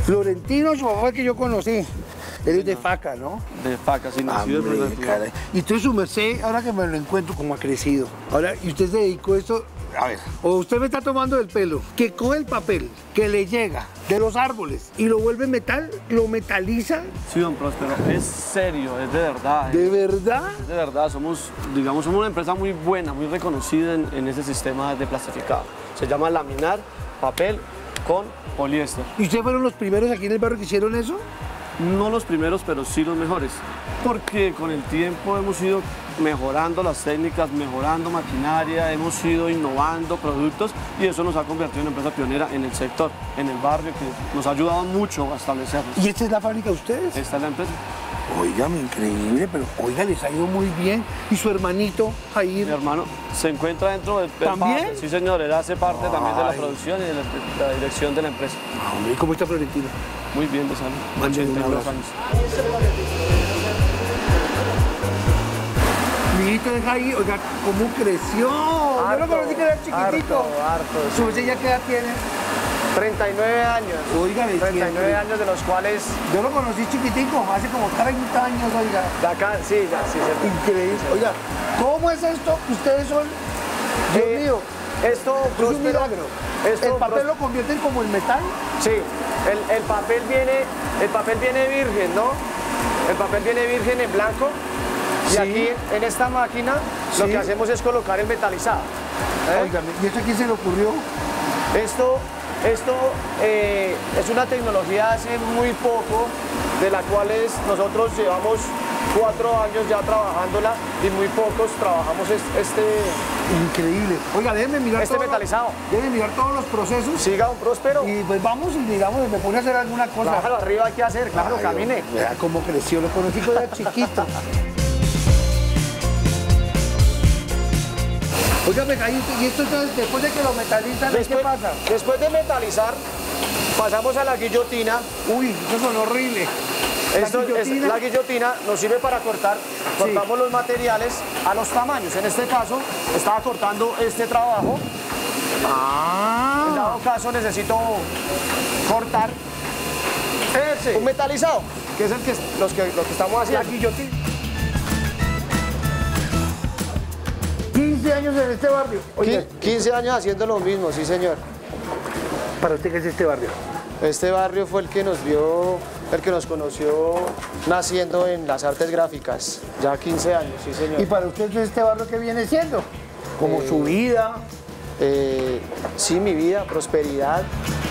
Florentino, su papá fue el que yo conocí. Él es de Faca, ¿no? De Faca, sí, nacido en Buenaventura. Y entonces su merced, ahora que me lo encuentro, como ha crecido. Ahora, y usted se dedicó a esto, a ver, o usted me está tomando del pelo, que coge el papel que le llega de los árboles y lo vuelve metal, lo metaliza. Sí, don Próspero, es serio, es de verdad. ¿De verdad? Es de verdad, somos una empresa muy buena, muy reconocida en ese sistema de plastificado. Se llama laminar papel con poliéster. ¿Y ustedes fueron los primeros aquí en el barrio que hicieron eso? No los primeros, pero sí los mejores, porque con el tiempo hemos ido mejorando las técnicas, mejorando maquinaria, hemos ido innovando productos y eso nos ha convertido en una empresa pionera en el sector, en el barrio, que nos ha ayudado mucho a establecernos. ¿Y esta es la fábrica de ustedes? Esta es la empresa. Óigame, increíble, pero oiga, les ha ido muy bien. ¿Y su hermanito, Jair? Mi hermano se encuentra dentro del... ¿También? Sí, señor, él hace parte también de la producción y de la dirección de la empresa. Hombre, ¿y cómo está Florentino? Muy bien de salud. Mándale un 82 abrazo. años. Mi hijito de Jair, oiga, ¿cómo creció? Yo lo conocí que era chiquitito. Harto, ¿Su merced ya qué edad tiene? 39 años. Oiga, 39 años de los cuales Yo lo conocí chiquitico, hace como 30 años, oiga. de acá, sí, ya, sí, se Increíble. Oiga, ¿cómo es esto? Ustedes son, Dios mío, Esto, es un Próspero, milagro. esto, ¿El papel Próspero, lo convierten como en metal? sí, el papel viene virgen, ¿no? El papel viene virgen en blanco y Sí. aquí en esta máquina lo Sí. que hacemos es colocar el metalizado. ¿eh? Óigame, ¿y esto a quién se le ocurrió? Esto es una tecnología hace muy poco, de la cual nosotros llevamos 4 años ya trabajándola y muy pocos trabajamos Increíble. Oiga, déjenme mirar metalizado. Déjenme mirar todos los procesos. Siga un Próspero. Y pues vamos y digamos, me pone a hacer alguna cosa. Bájalo arriba, hay que hacer, claro, Ay, camine. Vea cómo creció, lo conocí cuando era chiquito. Óigame, y esto entonces, después de que lo metalizan, ¿qué pasa? Después de metalizar, pasamos a la guillotina. Uy, eso son horrible. La guillotina nos sirve para cortamos los materiales a los tamaños. En este caso, estaba cortando este trabajo. En dado caso, necesito cortar un metalizado, que es lo que estamos haciendo. La guillotina. 15 años en este barrio. Oye, 15 años haciendo lo mismo, sí señor. ¿Para usted qué es este barrio? Este barrio fue el que nos conoció naciendo en las artes gráficas, ya 15 años, sí señor. ¿Y para usted este barrio qué viene siendo? Como su vida. Sí, mi vida, prosperidad.